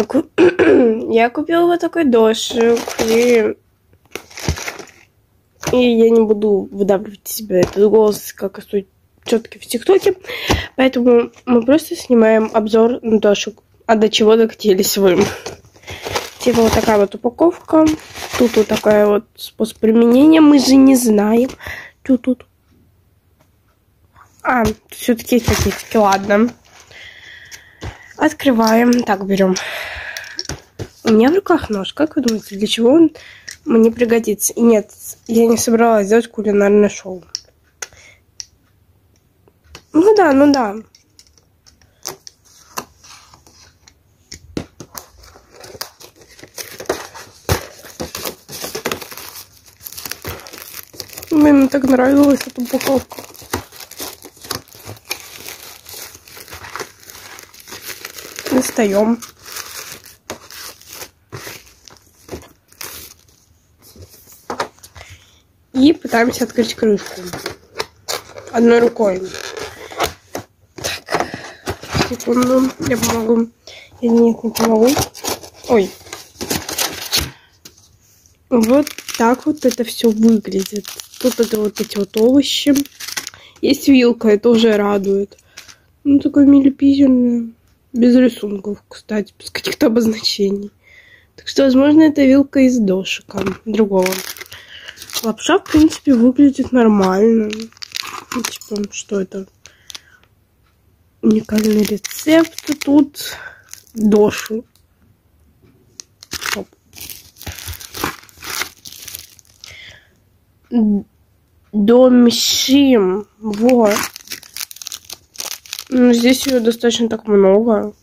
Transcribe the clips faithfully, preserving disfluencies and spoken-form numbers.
Я купила вот такой дошик, и... и я не буду выдавливать из себя этот голос, как и четкий в ТикТоке, поэтому мы просто снимаем обзор на дошик, а до чего докатились вы. Типа вот такая вот упаковка, тут вот такая вот способ применения, мы же не знаем, что тут. А, все-таки есть пакетики, ладно. Открываем. Так, берем. У меня в руках нож. Как вы думаете, для чего он мне пригодится? И нет, я не собралась делать кулинарное шоу. Ну да, ну да. Мне так нравилась эта упаковка. Достаем. И пытаемся открыть крышку. Одной рукой. Так. Секунду. Я помогу. Или нет, не помогу. Ой. Вот так вот это все выглядит. Тут это вот эти вот овощи. Есть вилка, это уже радует. Ну, такое милипизерное. Без рисунков, кстати, без каких-то обозначений. Так что, возможно, это вилка из дошика другого. Лапша, в принципе, выглядит нормально. Ну, типа, что это? Уникальный рецепт. Тут доши. Стоп. Домшим. Вот. Ну, здесь ее достаточно так много.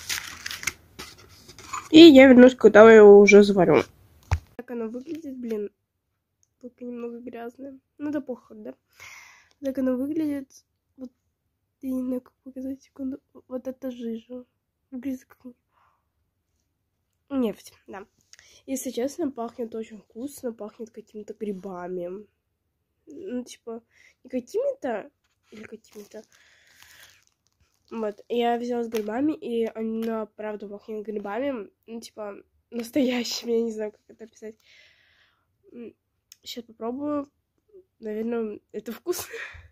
И я вернусь, когда я его уже заварю. Так оно выглядит, блин. Только немного грязная. Ну да похуй, да? Так оно выглядит. Вот, я не знаю, как показать, секунду. Вот это жижа. Выглядит как нефть, да. Если честно, пахнет очень вкусно. Пахнет какими-то грибами. Ну, типа, не какими-то или какими-то. Вот, я взяла с грибами, и она, правда, пахнет грибами, ну, типа, настоящими, я не знаю, как это описать. Сейчас попробую. Наверное, это вкусно.